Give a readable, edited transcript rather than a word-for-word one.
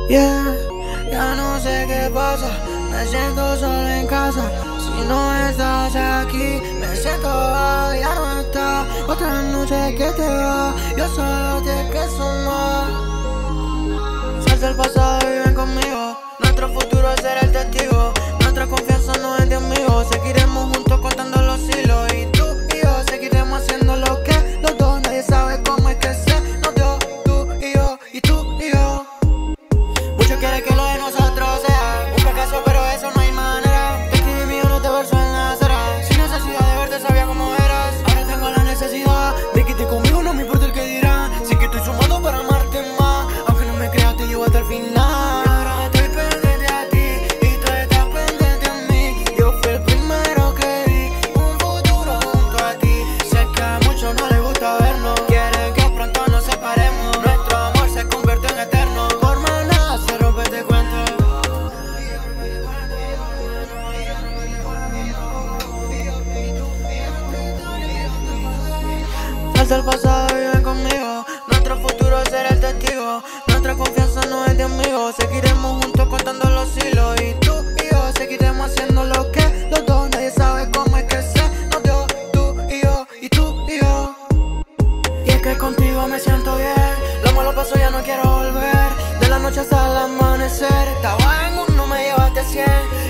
Yeah, ya no sé qué pasa, me siento solo en casa. Si no estás aquí, me siento ya no está. Otra noche que te va, yo solo te pienso más. Sal del pasado y ven conmigo, nuestro futuro será el testigo. Nuestra confianza no es de amigos, seguiremos juntos contando los hilos. Y tú y yo seguiremos haciendo lo que los dos, nadie sabe cómo es que se nos dio. Tú y yo, y tú y yo. Muchos quieren que lo de nosotros sea un fracaso, pero eso no hay manera. Te escribí millones de versos en la acera, sin necesidad de verte sabía cómo eras. Ahora tengo la necesidad de que estés conmigo, no me importa el que dirán. Sé que estoy sumando para amarte más, aunque no me creas te llevo hasta el final. Y ahora estoy pendiente a ti y tú estás pendiente a mí. Yo fui el primero que vi un futuro junto a ti. Sé que a muchos no les gusta vernos, quieren que pronto nos separemos. Nuestro amor se convirtió en eterno, por más nada se rompe este cuento. Sal del pasado y ven conmigo, nuestro futuro será el testigo. Nuestra confianza no es de amigos, seguiremos juntos contando los hilos. Y tú y yo seguiremos haciendo lo que los dos, nadie sabe cómo es que se nos dio. Tú y yo, y tú y yo. Y es que contigo me siento bien, lo malo pasó, ya no quiero volver. De la noche hasta el amanecer, estaba en uno, me llevaste a 100.